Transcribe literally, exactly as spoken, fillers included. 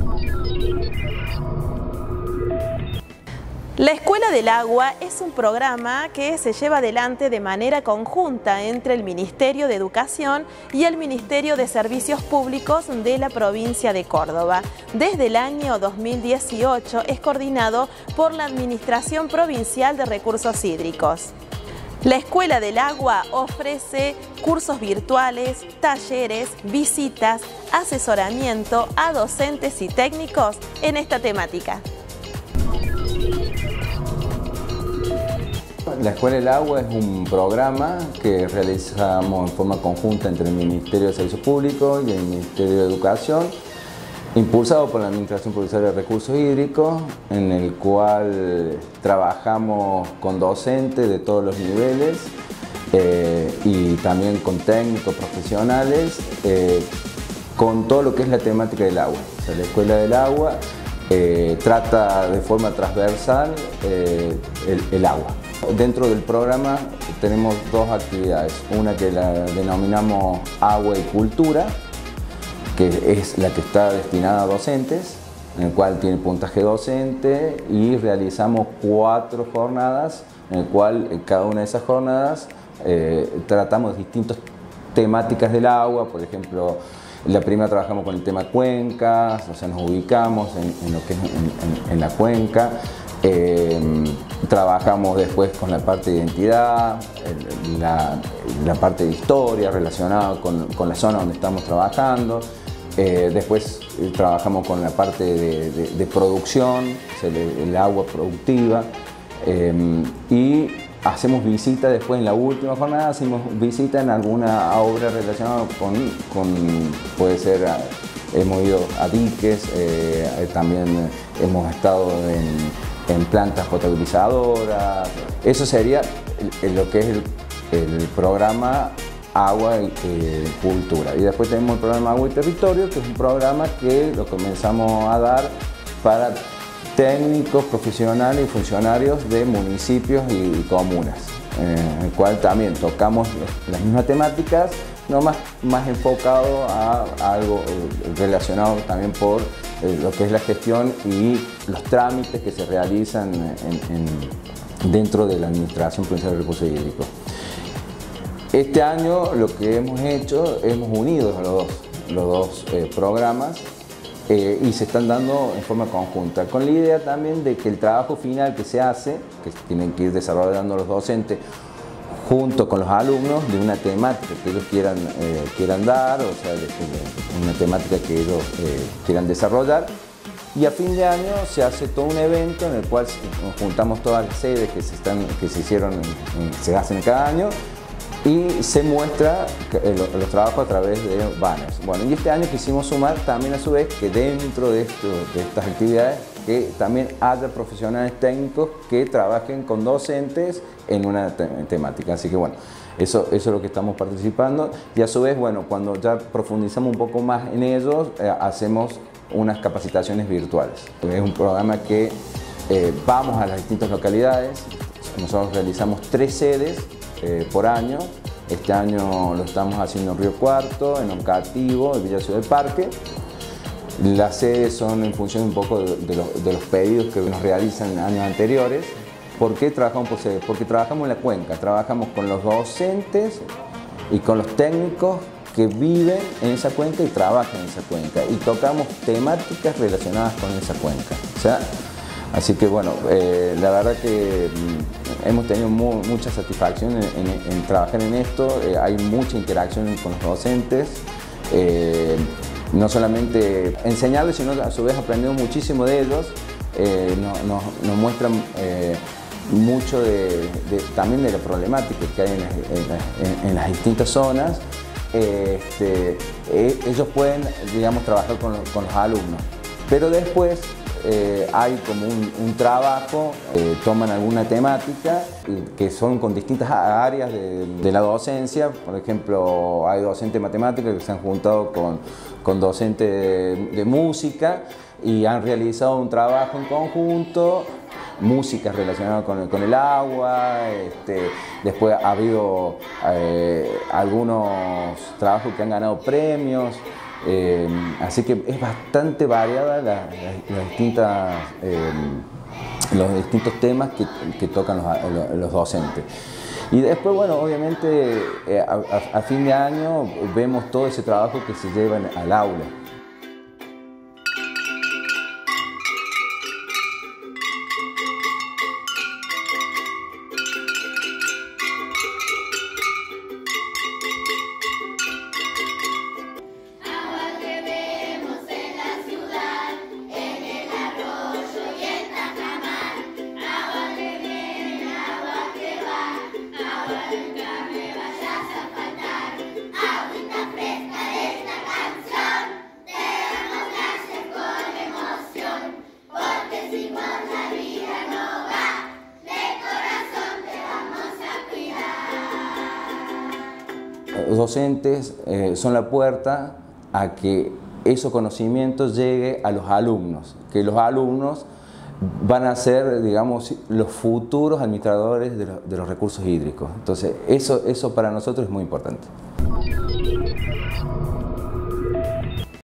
La Escuela del Agua es un programa que se lleva adelante de manera conjunta entre el Ministerio de Educación y el Ministerio de Servicios Públicos de la provincia de Córdoba. Desde el año dos mil dieciocho es coordinado por la Administración Provincial de Recursos Hídricos. La Escuela del Agua ofrece cursos virtuales, talleres, visitas, asesoramiento a docentes y técnicos en esta temática. La Escuela del Agua es un programa que realizamos en forma conjunta entre el Ministerio de Servicios Públicos y el Ministerio de Educación, impulsado por la Administración Provincial de Recursos Hídricos, en el cual trabajamos con docentes de todos los niveles eh, y también con técnicos profesionales, eh, con todo lo que es la temática del agua. O sea, la Escuela del Agua eh, trata de forma transversal eh, el, el agua. Dentro del programa tenemos dos actividades, una que la denominamos Agua y Cultura, que es la que está destinada a docentes, en el cual tiene puntaje docente, y realizamos cuatro jornadas, en el cual en cada una de esas jornadas eh, tratamos distintas temáticas del agua. Por ejemplo, la primera trabajamos con el tema cuencas, o sea, nos ubicamos en, en lo que es en, en, en la cuenca. Eh, trabajamos después con la parte de identidad, la, la parte de historia relacionada con, con la zona donde estamos trabajando. Eh, después eh, trabajamos con la parte de, de, de producción, o sea, el, el agua productiva, eh, y hacemos visita después en la última jornada, hacemos visita en alguna obra relacionada con, con puede ser, hemos ido a diques, eh, también hemos estado en en plantas potabilizadoras. Eso sería el, lo que es el, el programa Agua y eh, Cultura. Y después tenemos el programa Agua y Territorio, que es un programa que lo comenzamos a dar para técnicos, profesionales y funcionarios de municipios y, y comunas, en el cual también tocamos las mismas temáticas, no más, más enfocado a, a algo relacionado también por eh, lo que es la gestión y los trámites que se realizan en, en, dentro de la Administración Provincial de Recursos Hídricos. Este año lo que hemos hecho, hemos unido los dos, los dos eh, programas eh, y se están dando en forma conjunta, con la idea también de que el trabajo final que se hace, que tienen que ir desarrollando los docentes, junto con los alumnos, de una temática que ellos quieran, eh, quieran dar, o sea, de, de una temática que ellos eh, quieran desarrollar. Y a fin de año se hace todo un evento en el cual nos juntamos todas las sedes que se, están, que se hicieron, se hacen cada año, y se muestra los trabajos a través de banners. Bueno, y este año quisimos sumar también a su vez que dentro de, esto, de estas actividades que también haya profesionales técnicos que trabajen con docentes en una te temática. Así que bueno, eso, eso es lo que estamos participando, y a su vez, bueno, cuando ya profundizamos un poco más en ellos, eh, hacemos unas capacitaciones virtuales. Es un programa que eh, vamos a las distintas localidades. Nosotros realizamos tres sedes eh, por año. Este año lo estamos haciendo en Río Cuarto, en Oncativo, en Villa Ciudad del Parque. Las sedes son en función un poco de, de, los, de los pedidos que nos realizan en años anteriores. ¿Por qué trabajamos por sedes? Porque trabajamos en la cuenca, trabajamos con los docentes y con los técnicos que viven en esa cuenca y trabajan en esa cuenca, y tocamos temáticas relacionadas con esa cuenca. O sea, así que bueno, eh, la verdad que hemos tenido muy, mucha satisfacción en, en, en trabajar en esto. Eh, hay mucha interacción con los docentes, eh, no solamente enseñarles, sino a su vez aprendemos muchísimo de ellos. Eh, nos, nos, nos muestran eh, mucho de, de, también de la problemática que hay en las, en, en, en las distintas zonas. Eh, este, eh, ellos pueden, digamos, trabajar con, con los alumnos, pero después eh, hay como un, un trabajo, eh, toman alguna temática que son con distintas áreas de, de la docencia. Por ejemplo, hay docentes de matemáticas que se han juntado con, con docentes de, de música y han realizado un trabajo en conjunto, música relacionada con el, con el agua. Este, después ha habido eh, algunos trabajos que han ganado premios. Eh, así que es bastante variada la, la, las distintas, eh, los distintos temas que, que tocan los, los docentes. Y después, bueno, obviamente eh, a, a, a fin de año vemos todo ese trabajo que se lleva al aula. Los docentes eh, son la puerta a que esos conocimientos lleguen a los alumnos, que los alumnos van a ser, digamos, los futuros administradores de, lo, de los recursos hídricos. Entonces, eso, eso para nosotros es muy importante.